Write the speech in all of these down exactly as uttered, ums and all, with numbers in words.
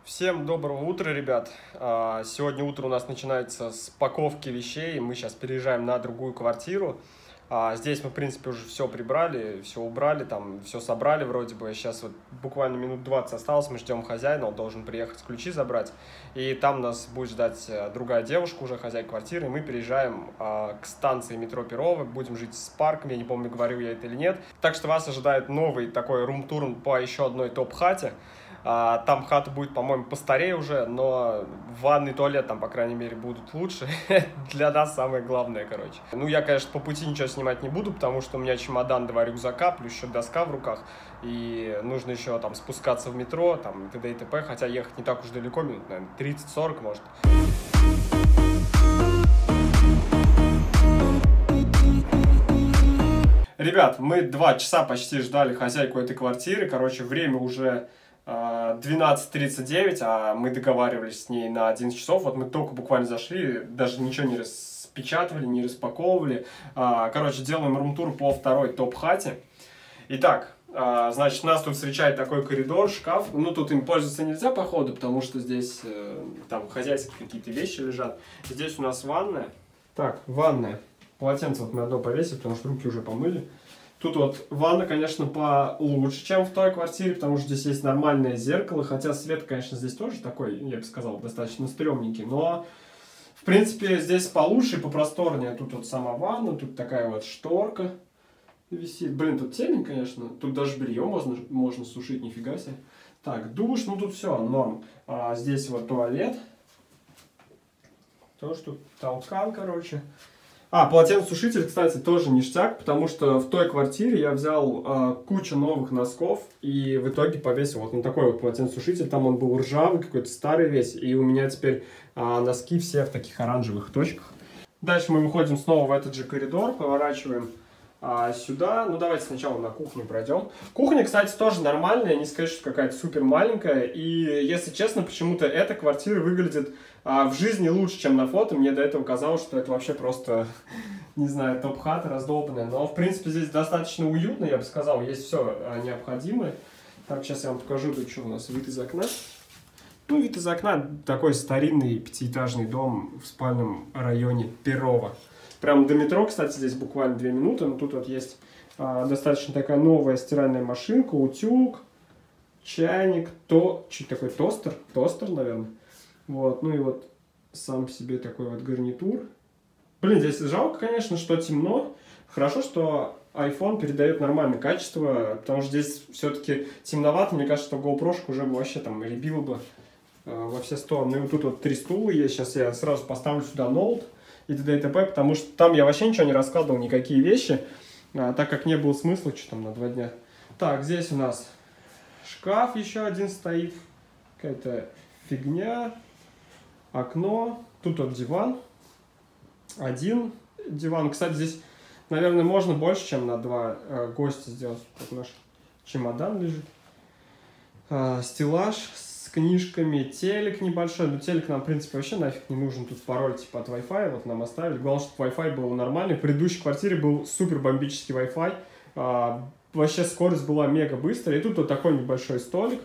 Всем доброго утра, ребят. Сегодня утро у нас начинается с паковки вещей. Мы сейчас переезжаем на другую квартиру. Здесь мы, в принципе, уже все прибрали, все убрали, там все собрали вроде бы. Сейчас вот буквально минут двадцать осталось, мы ждем хозяина, он должен приехать ключи забрать. И там нас будет ждать другая девушка, уже хозяйка квартиры. И мы переезжаем к станции метро Перово, будем жить с парком, я не помню, говорил я это или нет. Так что вас ожидает новый такой рум-тур по еще одной топ-хате. Там хата будет, по-моему, постарее уже, но ванный, туалет там, по крайней мере, будут лучше. Для нас самое главное, короче. Ну, я, конечно, по пути ничего снимать не буду, потому что у меня чемодан, два рюкзака, плюс еще доска в руках. И нужно еще там спускаться в метро, там, и т.д. и т.п. Хотя ехать не так уж далеко, минут, наверное, тридцать-сорок, может. Ребят, мы два часа почти ждали хозяйку этой квартиры. Короче, время уже двенадцать тридцать девять, а мы договаривались с ней на одиннадцать часов. Вот мы только буквально зашли, даже ничего не распечатывали, не распаковывали. Короче, делаем рум-тур по второй топ-хате. Итак, значит, нас тут встречает такой коридор, шкаф. Ну, тут им пользоваться нельзя, походу, потому что здесь там хозяйские какие-то вещи лежат. Здесь у нас ванная. Так, ванная. Полотенце вот мы одно повесили, потому что руки уже помыли. Тут вот ванна, конечно, получше, чем в той квартире, потому что здесь есть нормальное зеркало, хотя свет, конечно, здесь тоже такой, я бы сказал, достаточно стрёмненький, но, в принципе, здесь получше и попросторнее. Тут вот сама ванна, тут такая вот шторка висит. Блин, тут темень, конечно, тут даже белье можно, можно сушить, нифига себе. Так, душ, ну тут все, норм. А здесь вот туалет. Тоже тут толкан, короче. А, полотенцесушитель, кстати, тоже ништяк, потому что в той квартире я взял э, кучу новых носков и в итоге повесил вот на такой вот полотенцесушитель. Там он был ржавый, какой-то старый весь, и у меня теперь э, носки все в таких оранжевых точках. Дальше мы выходим снова в этот же коридор, поворачиваем э, сюда. Ну, давайте сначала на кухню пройдем. Кухня, кстати, тоже нормальная, не сказать, что какая-то супер маленькая. И, если честно, почему-то эта квартира выглядит А в жизни лучше, чем на фото. Мне до этого казалось, что это вообще просто, не знаю, топ-хата раздолбанная. Но, в принципе, здесь достаточно уютно, я бы сказал. Есть все необходимое. Так, сейчас я вам покажу, тут что у нас, вид из окна. Ну, вид из окна, такой старинный пятиэтажный дом в спальном районе Перово. Прям до метро, кстати, здесь буквально две минуты. Но тут вот есть а, достаточно такая новая стиральная машинка, утюг, чайник, то, чуть такой тостер, тостер, наверное. Вот, ну и вот сам себе такой вот гарнитур. Блин, здесь жалко, конечно, что темно. Хорошо, что iPhone передает нормальное качество, потому что здесь все-таки темновато. Мне кажется, что GoPro уже вообще там рябило бы э, во все стороны. И вот тут вот три стула есть. Сейчас я сразу поставлю сюда ноут и т.д. и т.п., потому что там я вообще ничего не раскладывал, никакие вещи, а, так как не было смысла, что там на два дня. Так, здесь у нас шкаф еще один стоит. Какая-то фигня. Окно, тут вот диван, один диван. Кстати, здесь, наверное, можно больше, чем на два э, гостя сделать. Тут наш чемодан лежит. Э, стеллаж с книжками, телек небольшой. Но телек нам, в принципе, вообще нафиг не нужен. Тут пароль типа от Wi-Fi, вот нам оставили. Главное, чтобы Wi-Fi был нормальный. В предыдущей квартире был супер бомбический Wi-Fi. Э, вообще скорость была мега быстрая. И тут вот такой небольшой столик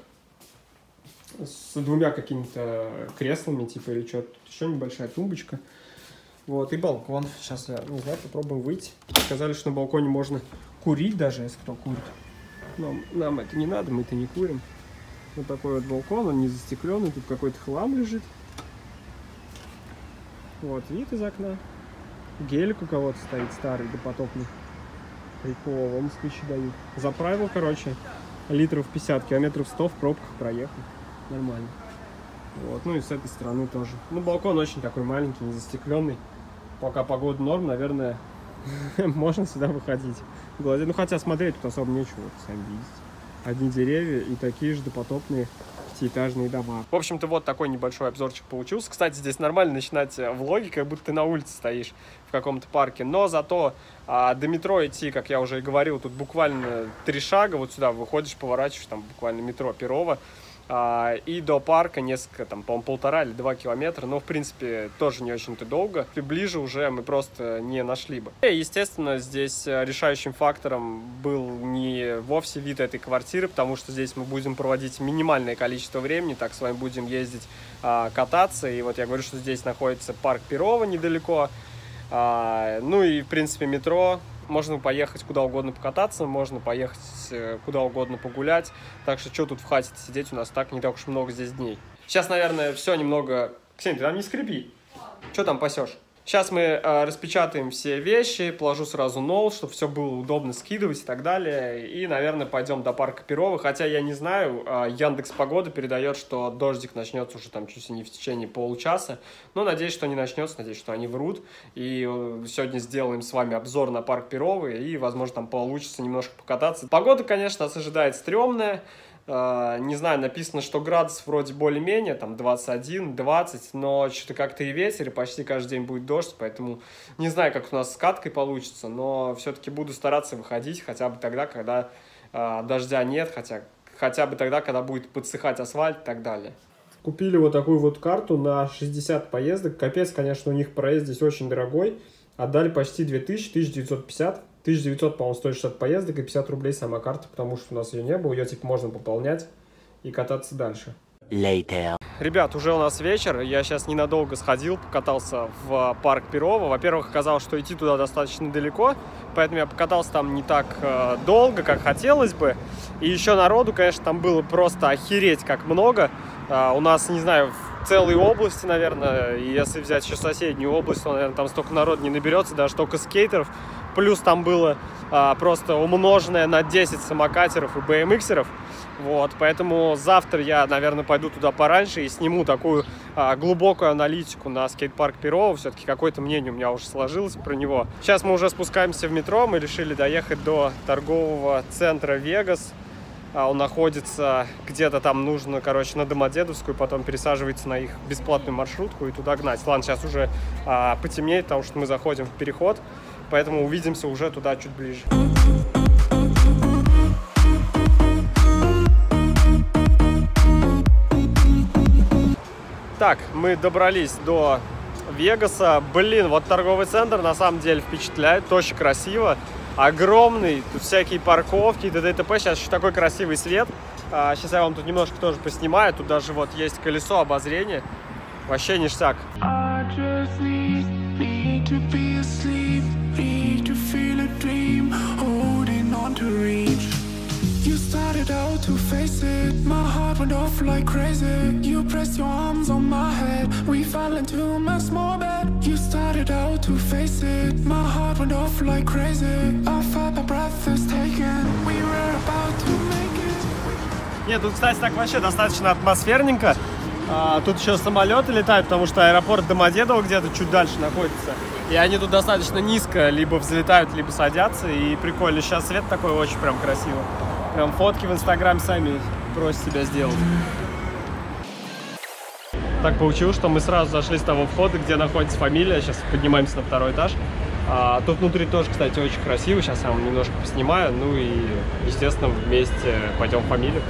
с двумя какими-то креслами, типа, или что-то. Еще небольшая тумбочка. Вот, и балкон. Сейчас я, не знаю, попробуем выйти. Сказали, что на балконе можно курить даже, если кто курит. Но нам это не надо, мы это не курим. Вот такой вот балкон, он не застекленный, тут какой-то хлам лежит. Вот, вид из окна. Гелик у кого-то стоит старый, допотопный. Прикол, москвичи дают. Заправил, короче, литров пятьдесят, километров сто в пробках проехал. Нормально. Вот, ну и с этой стороны тоже. Ну, балкон очень такой маленький, не застекленный. Пока погода норм, наверное, можно сюда выходить. Ну, хотя смотреть тут особо нечего, вот, сами видите. Одни деревья и такие же допотопные пятиэтажные дома. В общем-то, вот такой небольшой обзорчик получился. Кстати, здесь нормально начинать влоги, как будто ты на улице стоишь в каком-то парке. Но зато а, до метро идти, как я уже и говорил, тут буквально три шага. Вот сюда выходишь, поворачиваешь, там буквально метро Перово. А, и до парка несколько, там, по-моему, полтора или два километра, но, в принципе, тоже не очень-то долго. И ближе уже мы просто не нашли бы. И, естественно, здесь решающим фактором был не вовсе вид этой квартиры, потому что здесь мы будем проводить минимальное количество времени, так с вами будем ездить а, кататься. И вот я говорю, что здесь находится парк Перова недалеко. А, ну и, в принципе, метро. Можно поехать куда угодно покататься, можно поехать куда угодно погулять. Так что, что тут в хате сидеть, у нас так не так уж много здесь дней. Сейчас, наверное, все немного... Ксения, ты там не скреби. Что там пасешь? Сейчас мы э, распечатаем все вещи, положу сразу нол, чтобы все было удобно скидывать и так далее. И, наверное, пойдем до парка Перова. Хотя я не знаю, э, Яндекс.Погода передает, что дождик начнется уже там чуть ли не в течение получаса. Но надеюсь, что не начнется, надеюсь, что они врут. И э, сегодня сделаем с вами обзор на парк Перова. И, возможно, там получится немножко покататься. Погода, конечно, нас ожидает стрёмная. Не знаю, написано, что градусов вроде более-менее, там двадцать один двадцать, но что-то как-то и ветер, и почти каждый день будет дождь, поэтому не знаю, как у нас с каткой получится, но все-таки буду стараться выходить хотя бы тогда, когда э, дождя нет, хотя, хотя бы тогда, когда будет подсыхать асфальт и так далее. Купили вот такую вот карту на шестьдесят поездок, капец, конечно, у них проезд здесь очень дорогой, отдали почти две тысячи, тысяча девятьсот пятьдесят. тысяча девятьсот, по-моему, стоит шестьдесят поездок и пятьдесят рублей сама карта, потому что у нас ее не было. Ее, типа, можно пополнять и кататься дальше. Later. Ребят, уже у нас вечер. Я сейчас ненадолго сходил, покатался в парк Перова. Во-первых, оказалось, что идти туда достаточно далеко, поэтому я покатался там не так э, долго, как хотелось бы. И еще народу, конечно, там было просто охереть как много. Э, у нас, не знаю, в целой области, наверное, и если взять еще соседнюю область, то, наверное, там столько народу не наберется, даже только скейтеров. Плюс там было а, просто умноженное на десять самокатеров и бэ эм иксеров. Вот, поэтому завтра я, наверное, пойду туда пораньше и сниму такую а, глубокую аналитику на скейт-парк Перова. Все-таки какое-то мнение у меня уже сложилось про него. Сейчас мы уже спускаемся в метро. Мы решили доехать до торгового центра Вегас. А, он находится где-то там, нужно, короче, на Домодедовскую, потом пересаживается на их бесплатную маршрутку и туда гнать. Ладно, сейчас уже а, потемнеет, потому что мы заходим в переход. Поэтому увидимся уже туда чуть ближе. Так, мы добрались до Вегаса. Блин, вот торговый центр на самом деле впечатляет. Очень красиво. Огромный. Тут всякие парковки, т.д. и т.п. Сейчас еще такой красивый свет. А, сейчас я вам тут немножко тоже поснимаю. Тут даже вот есть колесо обозрения. Вообще ништяк. To reach, you started out to face it. My heart went off like crazy. You pressed your arms on my head. We fell into a small bed. You started out to face it. My heart went off like crazy. I felt my breath is taken. We were about to make it. Нет, тут, кстати, так вообще достаточно атмосферненько. А, тут еще самолеты летают, потому что аэропорт Домодедово где-то чуть дальше находится. И они тут достаточно низко либо взлетают, либо садятся. И прикольно. Сейчас свет такой очень прям красиво. Прям фотки в Инстаграм сами просят себя сделать. Так получилось, что мы сразу зашли с того входа, где находится фамилия. Сейчас поднимаемся на второй этаж. А, тут внутри тоже, кстати, очень красиво. Сейчас я вам немножко поснимаю. Ну и, естественно, вместе пойдем в фамилию.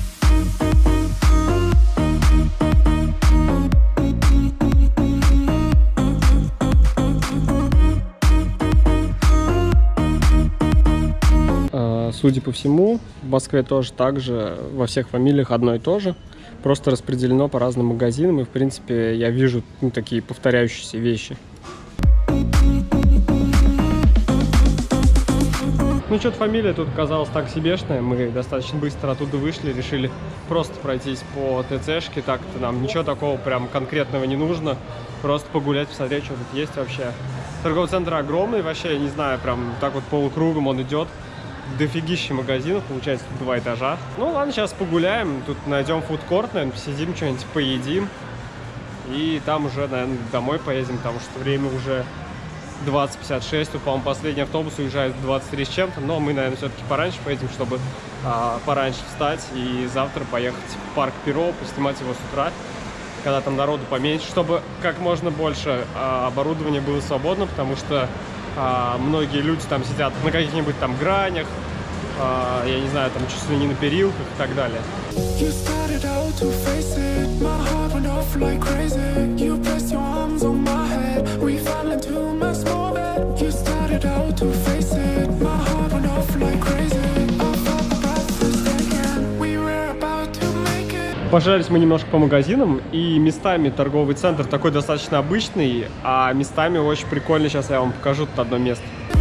Судя по всему, в Москве тоже так же, во всех фамилиях одно и то же, просто распределено по разным магазинам, и, в принципе, я вижу, ну, такие повторяющиеся вещи. Ну, что-то фамилия тут оказалась так себешная, мы достаточно быстро оттуда вышли, решили просто пройтись по ТЦшке, так-то нам ничего такого прям конкретного не нужно, просто погулять, посмотреть, что тут есть вообще. Торговый центр огромный, вообще, я не знаю, прям так вот полукругом он идет. Дофигища магазинов, получается, тут два этажа. Ну ладно, сейчас погуляем, тут найдем фудкорт, наверное, посидим, что-нибудь поедим. И там уже, наверное, домой поедем, потому что время уже двадцать пятьдесят шесть. Тут, по-моему, последний автобус уезжает в двадцать три с чем-то. Но мы, наверное, все-таки пораньше поедем, чтобы а, пораньше встать и завтра поехать в парк Перова, поснимать его с утра, когда там народу поменьше, чтобы как можно больше а, оборудования было свободно, потому что а, многие люди там сидят на каких-нибудь там гранях, а, я не знаю, там чуть ли не на перилках и так далее. You started out Пожались мы немножко по магазинам, и местами торговый центр такой достаточно обычный, а местами очень прикольный. Сейчас я вам покажу тут одно место.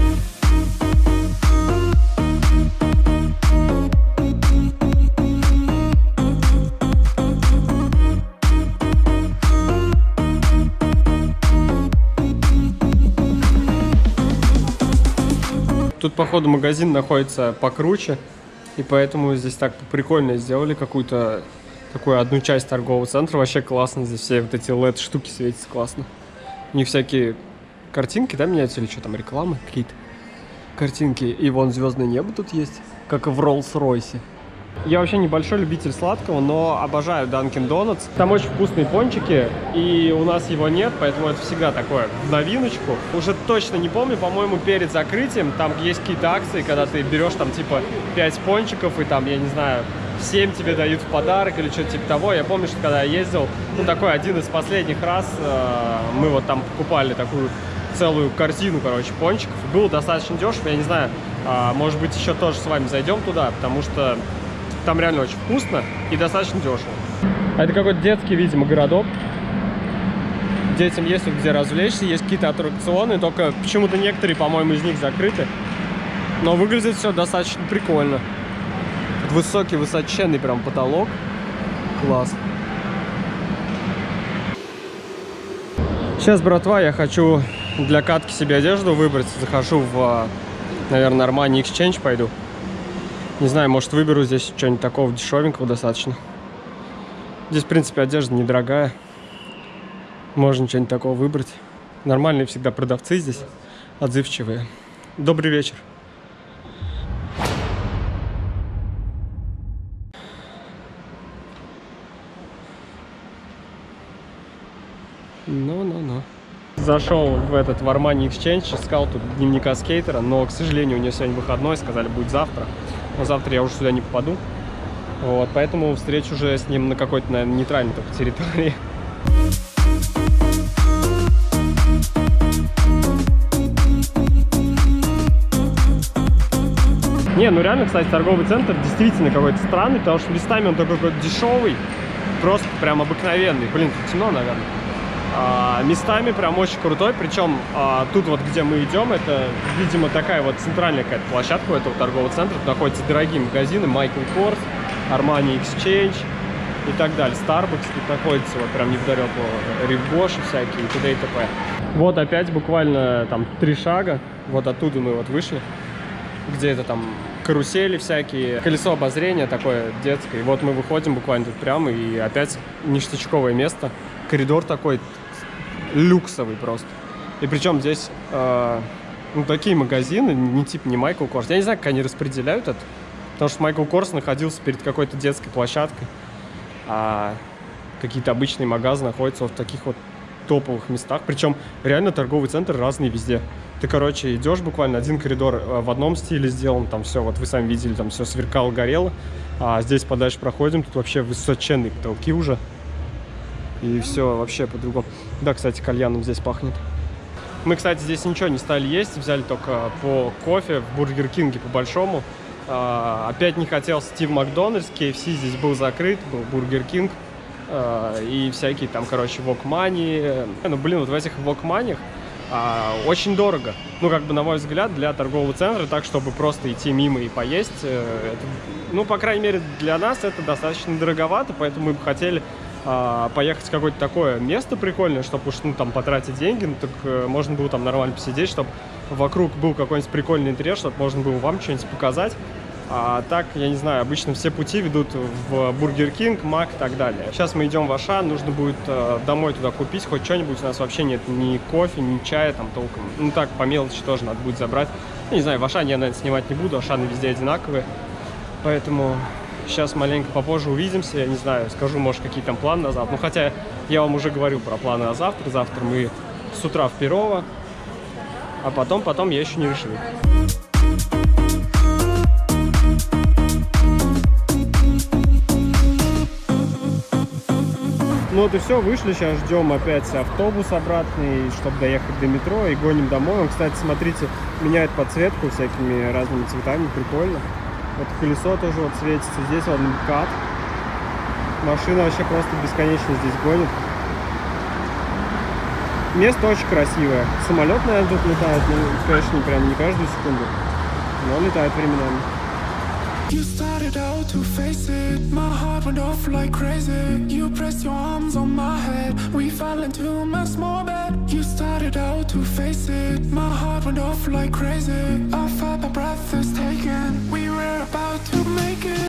Тут, походу, магазин находится покруче, и поэтому здесь так прикольно сделали какую-то такую одну часть торгового центра. Вообще классно, здесь все вот эти эл и ди-штуки светятся классно. У них всякие картинки, да, меняются, или что там, рекламы какие-то? Картинки. И вон звездное небо тут есть, как и в Роллс-Ройсе. Я вообще небольшой любитель сладкого, но обожаю Dunkin' Donuts. Там очень вкусные пончики, и у нас его нет, поэтому это всегда такое в новиночку. Уже точно не помню, по-моему, перед закрытием там есть какие-то акции, когда ты берешь там типа пять пончиков, и там, я не знаю, семь тебе дают в подарок или что-то типа того. Я помню, что когда я ездил, ну такой один из последних раз, э, мы вот там покупали такую целую корзину, короче, пончиков. Было достаточно дешево, я не знаю, э, может быть, еще тоже с вами зайдем туда, потому что там реально очень вкусно и достаточно дешево. А это какой-то детский, видимо, городок. Детям есть тут где развлечься, есть какие-то аттракционы, только почему-то некоторые, по-моему, из них закрыты. Но выглядит все достаточно прикольно. Высокий, высоченный прям потолок. Класс. Сейчас, братва, я хочу для катки себе одежду выбрать. Захожу в, наверное, Armani Exchange пойду. Не знаю, может, выберу здесь что-нибудь такого дешевенького достаточно. Здесь, в принципе, одежда недорогая. Можно что-нибудь такого выбрать. Нормальные всегда продавцы здесь, отзывчивые. Добрый вечер. Ну-ну-ну. Зашел в этот в Armani Exchange, искал тут дневника скейтера, но, к сожалению, у него сегодня выходной, сказали, будет завтра. Но завтра я уже сюда не попаду. Вот, поэтому встречу уже с ним на какой-то, наверное, нейтральной только территории. Не, ну реально, кстати, торговый центр действительно какой-то странный, потому что местами он такой какой-то дешевый, просто прям обыкновенный. Блин, тут темно, наверное. А, местами прям очень крутой, причем а, тут вот, где мы идем, это, видимо, такая вот центральная какая-то площадка у этого торгового центра. Тут находятся дорогие магазины, Michael Kors, Armani Exchange и так далее. Starbucks тут находится, вот прям неподалеку, Rive Bosch всякие и т.д. и т.п. Вот опять буквально там три шага, вот оттуда мы вот вышли, где это там карусели всякие, колесо обозрения такое детское. И вот мы выходим буквально тут прямо, и опять ништячковое место. Коридор такой люксовый просто. И причем здесь э, ну, такие магазины, не типа не Michael Kors. Я не знаю, как они распределяют это, потому что Michael Kors находился перед какой-то детской площадкой, а какие-то обычные магазины находятся вот в таких вот топовых местах. Причем реально торговый центр разный везде. Ты, короче, идешь буквально один коридор в одном стиле сделан, там все, вот вы сами видели, там все сверкало, горело. А здесь подальше проходим, тут вообще высоченные потолки уже. И все вообще по-другому. Да, кстати, кальяном здесь пахнет. Мы, кстати, здесь ничего не стали есть, взяли только по кофе в Бургер Кинге по-большому. А, опять не хотелось идти в Макдональдс, кей эф си здесь был закрыт, был Бургер Кинг. А, и всякие там, короче, вок-мани. Ну, блин, вот в этих вок-маниях а, очень дорого. Ну, как бы, на мой взгляд, для торгового центра, так, чтобы просто идти мимо и поесть, это, ну, по крайней мере, для нас это достаточно дороговато, поэтому мы бы хотели а, поехать в какое-то такое место прикольное, чтобы уж, ну, там, потратить деньги, ну, так э, можно было там нормально посидеть, чтобы вокруг был какой-нибудь прикольный интерьер, чтобы можно было вам что-нибудь показать. А так, я не знаю, обычно все пути ведут в Бургер Кинг, Мак и так далее. Сейчас мы идем в Ашан, нужно будет э, домой туда купить хоть что-нибудь. У нас вообще нет ни кофе, ни чая там толком. Ну так, по мелочи тоже надо будет забрать. Я не знаю, в Ашане я, наверное, снимать не буду, Ашаны везде одинаковые. Поэтому сейчас маленько попозже увидимся, я не знаю, скажу, может, какие там планы на завтра. Ну, хотя я вам уже говорил про планы на завтра. Завтра мы с утра в Перово, а потом, потом я еще не решил. Ну вот и все, вышли, сейчас ждем опять автобус обратный, чтобы доехать до метро, и гоним домой. Он, кстати, смотрите, меняет подсветку всякими разными цветами, прикольно. Вот колесо тоже вот светится, здесь вот МКАД. Машина вообще просто бесконечно здесь гонит. Место очень красивое. Самолет, наверное, тут летает, ну, конечно, не прям не каждую секунду, но летает временами. You started out to face it, my heart went off like crazy. You pressed your arms on my head, we fell into my small bed. You started out to face it, my heart went off like crazy. I felt my breath is taken, we were about to make it.